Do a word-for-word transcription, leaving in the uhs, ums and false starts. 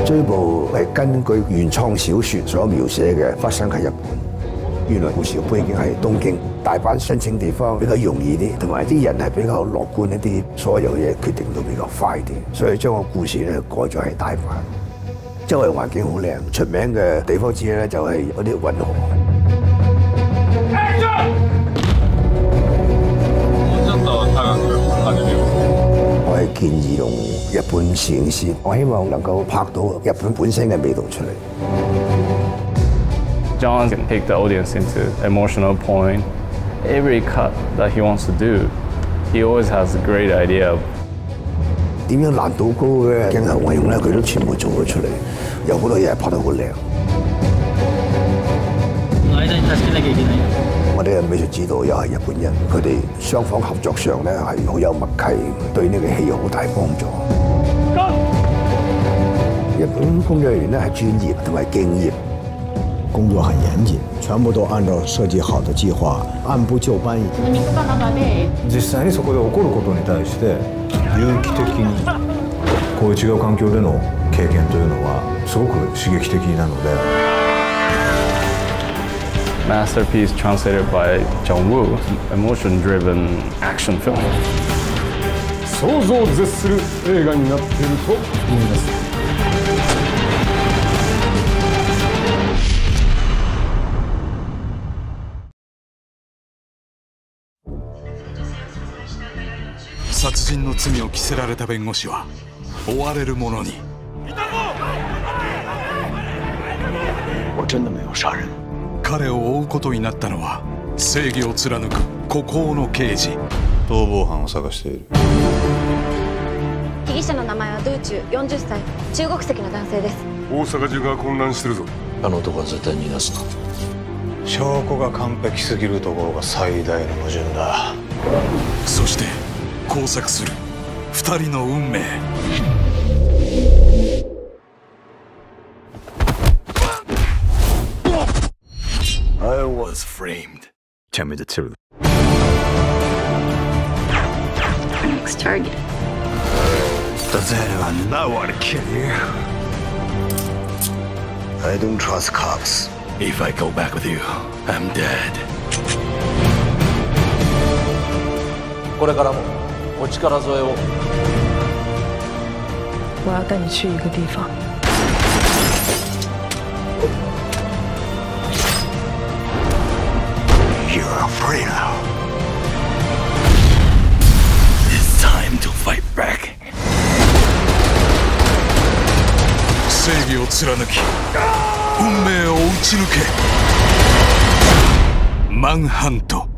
這部係根據原創小説所描寫嘅，發生喺日本。原來故事嘅背景係東京，大阪申請地方比較容易啲，同埋啲人係比較樂觀一啲，所有嘢決定都比較快啲，所以將個故事咧改咗喺大阪。周圍環境好靚，出名嘅地方之一咧就係嗰啲運河。我係建議用日本攝影師，我希望能夠拍到日本本身嘅味道出嚟。 John can take the audience into emotional point. Every cut that he wants to do, he always has a great idea of. 點樣難度高嘅鏡頭運用咧，佢都全部做咗出嚟，有好多嘢拍得好靚。我哋嘅美術指導又係日本人，佢哋雙方合作上咧係好有默契，對呢個戲有好大幫助。日本工作人員咧係專業同埋敬業。 工作很嚴謹，全部都按照設計好的計劃，按部就班。 実際にそこで起こることに対して有機的にこういう違う環境での経験というのはすごく刺激的なので。 Masterpiece translated by John Woo, emotion-driven action film. 想像を絶する映画になっていると思います。 殺人の罪を着せられた弁護士は追われる者に。 我真的没有殺人。 彼を追うことになったのは正義を貫く孤高の刑事。 逃亡犯を探している。 被疑者の名前は道中よんじゅっさい、中国籍の男性です。 大阪中が混乱してるぞ。 あの男は絶対に逃がすな。 証拠が完璧すぎるところが最大の矛盾だ。 そして交錯する二人の運命。I was framed. Tell me the truth. Next target. Does anyone know how to kill you? I don't trust cops. If I go back with you, I'm dead. これからもお力添えを。 我要带你去一个地方。 You're free now. It's time to fight back. 正義を貫き、運命を打ち抜け。マンハント。